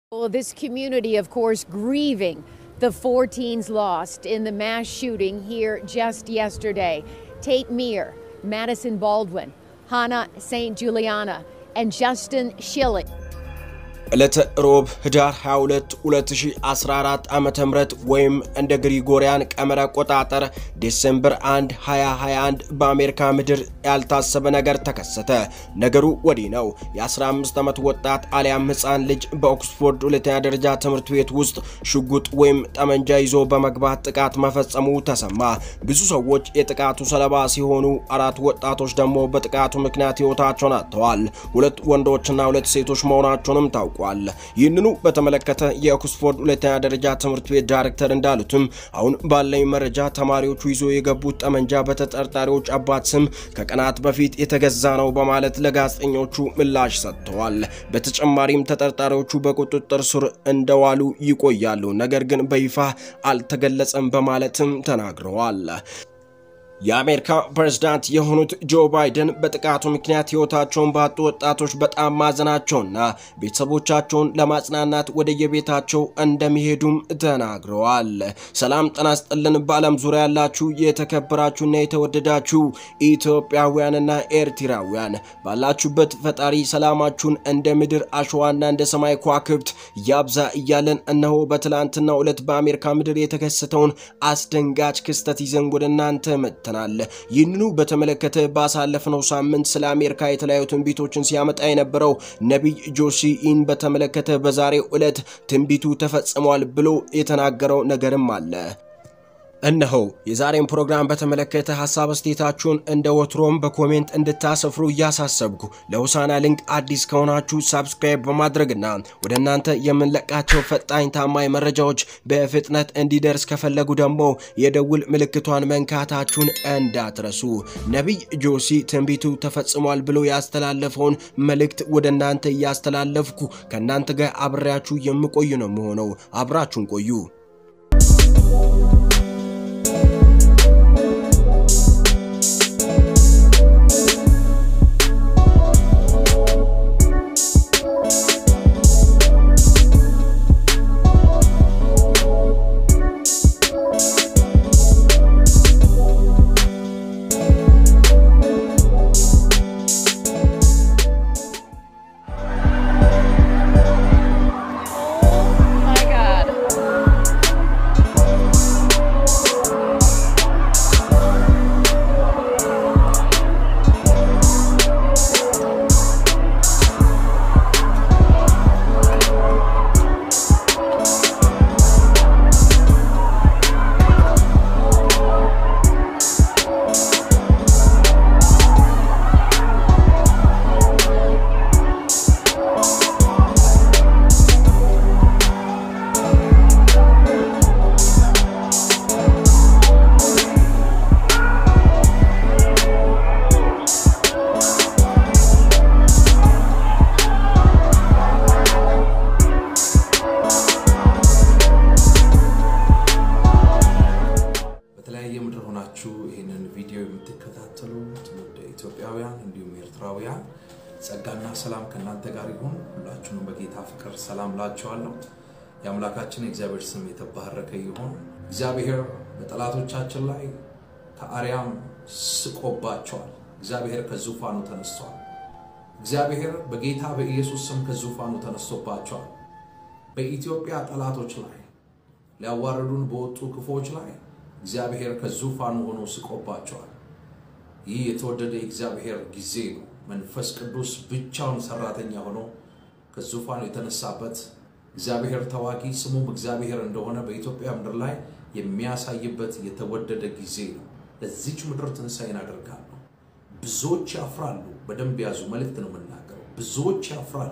Well, this community, of course, grieving the 4 teens lost in the mass shooting here just yesterday. Tate Meir, Madison Baldwin, Hannah St. Juliana, and Justin Schilling. ዕለተ ሮብ ህዳር 22 2014 ዓመተ ምህረት ወይም እንደ ግሪጎሪያን ቀመር አቆጣጠር ዲሴምበር 1 2021 በአሜሪካ ምድር ያልታሰበ ነገር ተከሰተ። ነገሩ ወዲህ ነው። የ15 ዓመት ወጣት አሊያም ህፃን ልጅ በኦክስፎርድ ሁለተኛ ደረጃ ትምህርት ቤት ውስጥ ሽጉጥ ወይም ጠመንጃ ይዞ በመግባት ጥቃት መፈጸሙ ተሰማ። ብዙ ሰዎች የጥቃቱ ሰለባ ሲሆኑ 4 ወጣቶች ደግሞ በጥቃቱ ምክንያት ህይወታቸውን አጥተዋል። 2 ወንዶችና 2 ሴቶች መሆናቸውንም ታውቋል። ይህንኑ በተመለከተ የኦክስፎርድ ሁለተኛ ደረጃ ትምህርት ቤት ዳይሬክተር እንዳሉትም አሁን ባለኝ መረጃ ተማሪዎቹ ይዞ የገቡት ጠመንጃ በተጠርጣሪዎች አባት ስም ከቀናት በፊት የተገዛ ነው በማለት ለጋዜጠኞቹ ምላሽ ሰጥተዋል። በተጨማሪም ተጠርጣሪዎቹ በቁጥጥር ስር እንደዋሉ ይቆያሉ፣ ነገር ግን በይፋ አልተገለጸም በማለትም ተናግረዋል። የአሜሪካ ፕሬዝዳንት የሆኑት ጆ ባይደን በጥቃቱ ምክንያት ህይወታቸውን ባጡ ወጣቶች በጣም ማዘናቸውና ቤተሰቦቻቸውን ለማጽናናት ወደ የቤታቸው እንደሚሄዱም ተናግረዋል። ሰላም ጤና ይስጥልን በዓለም ዙሪያ ያላችሁ የተከበራችሁና የተወደዳችሁ ኢትዮጵያውያንና ኤርትራውያን ባላችሁበት ፈጣሪ ሰላማችሁን እንደ ምድር አሸዋና እንደ ሰማይ ከዋክብት ያብዛ እያለን እነሆ በትላንትናው ዕለት በአሜሪካ ምድር የተከሰተውን አስደንጋጭ ክስተት ይዘን ወደ እናንተ መጥተናል። ይህንኑ በተመለከተ ባሳለፍነው ሳምንት ስለ አሜሪካ የተለያዩ ትንቢቶችን ሲያመጣ የነበረው ነብይ ጆሲን በተመለከተ በዛሬው ዕለት ትንቢቱ ተፈጽሟል ብሎ የተናገረው ነገርም አለ። እነሆ የዛሬን ፕሮግራም በተመለከተ ሐሳብ አስተያየታችሁን እንደ ወትሮም በኮሜንት እንድታሰፍሩ ያሳሰብኩ። ለሆሳና ሊንክ አዲስ ከሆናችሁ ሰብስክራይብ በማድረግና ወደናንተ የምንለቃቸው ፈጣን ታማኝ መረጃዎች በፍጥነት እንዲደርስ ከፈለጉ ደግሞ የደውል ምልክቷን መንካታችሁን እንዳትረሱ። ነብይ ጆሲ ትንቢቱ ተፈጽሟል ብሎ ያስተላለፈውን መልእክት ወደናንተ ያስተላለፍኩ ከናንተ ጋር አብራችሁ የምቆይ ነው የሚሆነው። አብራችሁን ቆዩ። ይሄንን ቪዲዮ የምትከታተሉ ኢትዮጵያውያን እንዲሁም ኤርትራውያን ጸጋና ሰላም ከናንተ ጋር ይሁን። ሁላችሁንም በጌታ ፍቅር ሰላም ላችኋለሁ። የአምላካችን የእግዚአብሔር ስም የተባረከ ይሁን። እግዚአብሔር በጠላቶቻችን ላይ ከአርያም ስቆባቸዋል። እግዚአብሔር ከዙፋኑ ተነስቷል። እግዚአብሔር በጌታ በኢየሱስ ስም ከዙፋኑ ተነስቶባቸዋል። በኢትዮጵያ ጠላቶች ላይ ሊያዋርዱን በወጡ ክፎች ላይ እግዚአብሔር ከዙፋኑ ሆኖ ስቆባቸዋል። ይህ የተወደደ እግዚአብሔር ጊዜ ነው። መንፈስ ቅዱስ ብቻውን ሰራተኛ ሆኖ ከዙፋኑ የተነሳበት እግዚአብሔር ተዋጊ ስሙም እግዚአብሔር እንደሆነ በኢትዮጵያ ምድር ላይ የሚያሳይበት የተወደደ ጊዜ ነው። ለዚች ምድር ትንሳኤን አደርጋለሁ። ብዙዎች ያፍራሉ። በደንብ ያዙ። መልእክት ነው የምናገረው። ብዙዎች ያፍራሉ።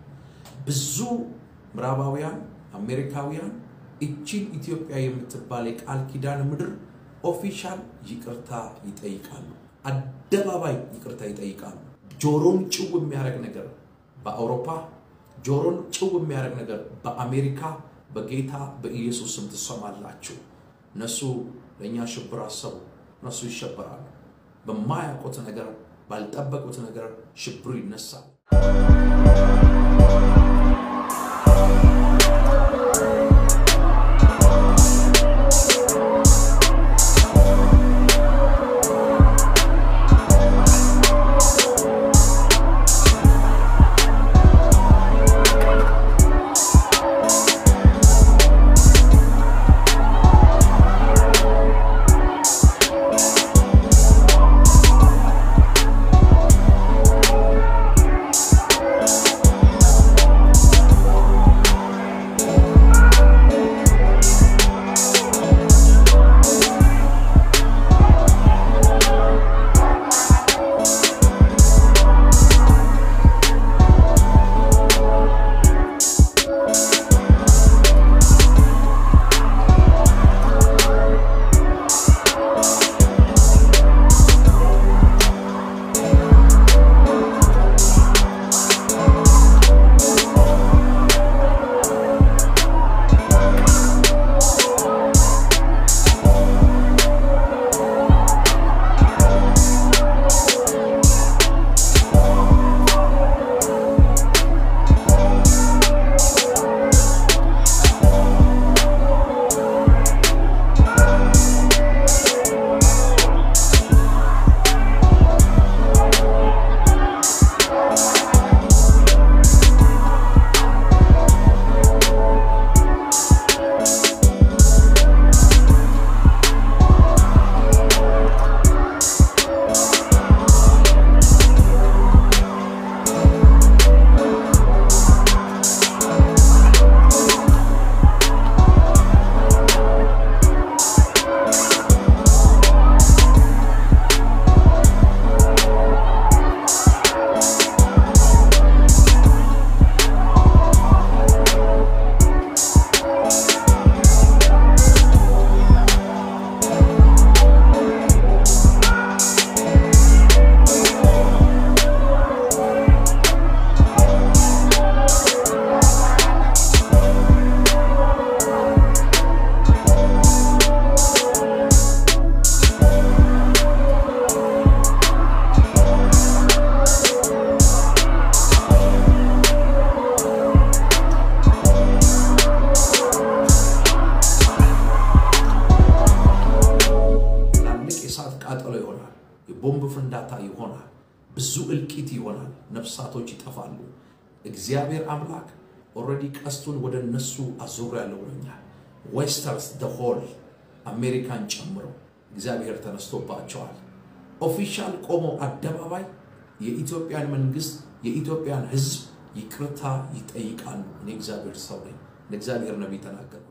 ብዙ ምዕራባውያን አሜሪካውያን እቺን ኢትዮጵያ የምትባል የቃል ኪዳን ምድር ኦፊሻል ይቅርታ ይጠይቃሉ። አደባባይ ይቅርታ ይጠይቃሉ። ጆሮን ጭው የሚያረግ ነገር በአውሮፓ፣ ጆሮን ጭው የሚያረግ ነገር በአሜሪካ በጌታ በኢየሱስ ስም ተሰማላችሁ። እነሱ ለኛ ሽብር አሰቡ፣ እነሱ ይሸበራሉ። በማያውቁት ነገር ባልጠበቁት ነገር ሽብሩ ይነሳል። ብዙ እልቂት ይሆናል ነፍሳቶች ይጠፋሉ እግዚአብሔር አምላክ already ቀስቱን ወደ እነሱ አዙር ያለው ብሎኛል ዌስተርስ the whole አሜሪካን ጨምሮ እግዚአብሔር ተነስቶባቸዋል ኦፊሻል ቆሞ አደባባይ የኢትዮጵያን መንግስት የኢትዮጵያን ህዝብ ይቅርታ ይጠይቃሉ እኔ እግዚአብሔር ሰው ነኝ ለእግዚአብሔር ነብይ ተናገርኩ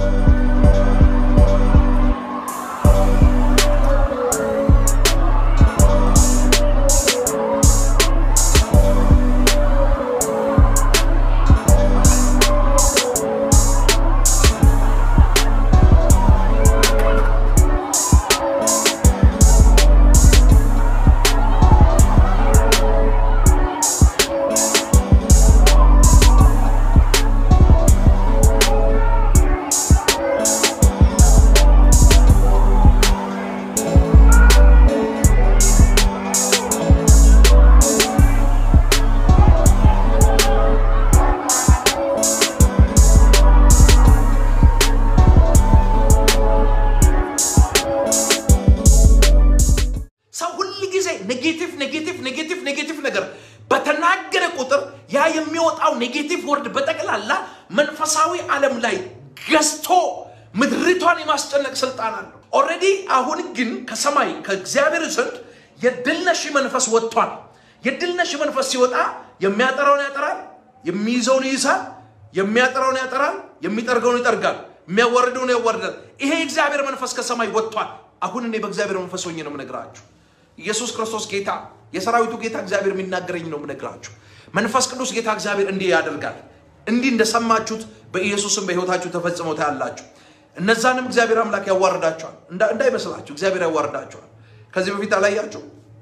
ኔጌቲቭ ነገር በተናገረ ቁጥር ያ የሚወጣው ኔጌቲቭ ወርድ በጠቅላላ መንፈሳዊ ዓለም ላይ ገዝቶ ምድሪቷን የማስጨነቅ ስልጣን አለው ኦሬዲ አሁን ግን ከሰማይ ከእግዚአብሔር ዘንድ የድልነሽ መንፈስ ወጥቷል የድልነሽ መንፈስ ሲወጣ የሚያጠራውን ያጠራል የሚይዘውን ይይዛል የሚያጠራውን ያጠራል የሚጠርገውን ይጠርጋል የሚያወርደውን ያወርዳል ይሄ እግዚአብሔር መንፈስ ከሰማይ ወጥቷል አሁን እኔ በእግዚአብሔር መንፈስ ሆኜ ነው የምነግራችሁ ኢየሱስ ክርስቶስ ጌታ የሰራዊቱ ጌታ እግዚአብሔር የሚናገረኝ ነው የምነግራችሁ መንፈስ ቅዱስ ጌታ እግዚአብሔር እንዲህ ያደርጋል እንዲህ እንደሰማችሁት በኢየሱስም በህይወታችሁ ተፈጽመው ታያላችሁ እነዛንም እግዚአብሔር አምላክ ያዋርዳቸዋል እንዳይመስላችሁ እግዚአብሔር ያዋርዳቸዋል ከዚህ በፊት አላያችሁ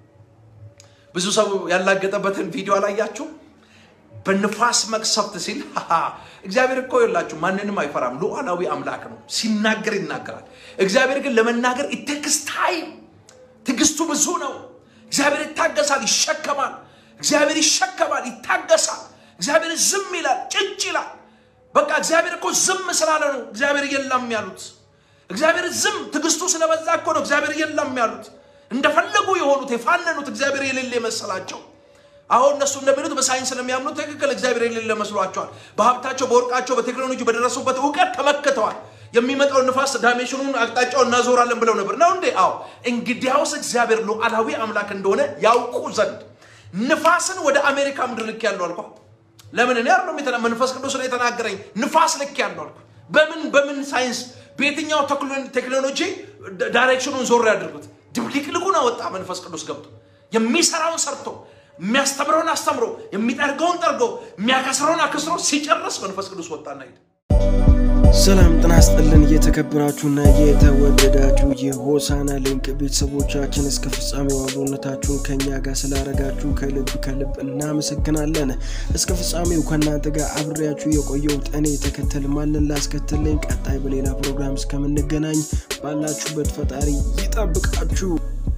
ብዙ ሰው ያላገጠበትን ቪዲዮ አላያችሁ በንፋስ መቅሰፍት ሲል እግዚአብሔር እኮ ይላችሁ ማንንም አይፈራም ሉዓላዊ አምላክ ነው ሲናገር ይናገራል እግዚአብሔር ግን ለመናገር it time ትግስቱ ብዙ ነው እግዚአብሔር ይታገሳል ይሸከማል እግዚአብሔር ይሸከማል ይታገሳል እግዚአብሔር ዝም ይላል ጭጭ ይላል በቃ እግዚአብሔር እኮ ዝም ስላለ ነው እግዚአብሔር የለም ያሉት እግዚአብሔር ዝም ትግስቱ ስለበዛ እኮ ነው እግዚአብሔር የለም ያሉት እንደፈለጉ የሆኑት የፋነኑት እግዚአብሔር የሌለ መሰላቸው አሁን እነሱ እንደሚሉት በሳይንስ ስለሚያምኑ ትክክል እግዚአብሔር የሌለ መስሏቸዋል በሀብታቸው በወርቃቸው በቴክኖሎጂ በደረሱበት ዕውቀት ተመክተዋል የሚመጣው ንፋስ ዳይሜንሽኑን አቅጣጫውን እናዞራለን ብለው ነበር ነው እንዴ አዎ እንግዲያውስ እግዚአብሔር ሉዓላዊ አምላክ እንደሆነ ያውቁ ዘንድ ንፋስን ወደ አሜሪካ ምድር ልክ ያለው አልኳ ለምን እኔ አርኖ መተና መንፈስ ቅዱስ ላይ ተናገረኝ ንፋስ ልክ ያለው አልኳ በምን ሳይንስ በየትኛው ቴክኖሎጂ ዳይሬክሽኑን ዞር ያድርጉት ድብልቅልቁና ወጣ መንፈስ ቅዱስ ገብቶ የሚሰራውን ሰርቶ የሚያስተምረውን አስተምሮ የሚጠርገውን ጠርጎ የሚያከስረውን አከስሮ ሲጨርስ መንፈስ ቅዱስ ወጣና ሄደ ሰላም ጤና ይስጥልን የተከበራችሁና የተወደዳችሁ የሆሳና ሊንክ ቤተሰቦቻችን እስከ ፍጻሜው አብሮነታችሁን ከኛ ጋር ስላረጋችሁ ከልብ እናመሰግናለን እስከ ፍጻሜው ከናንተ ጋር አብሬያችሁ የቆየሁት እኔ ተከተል ማንን ላስከተለኝ ቀጣይ በሌላ ፕሮግራም እስከምንገናኝ ባላችሁበት ፈጣሪ ይጠብቃችሁ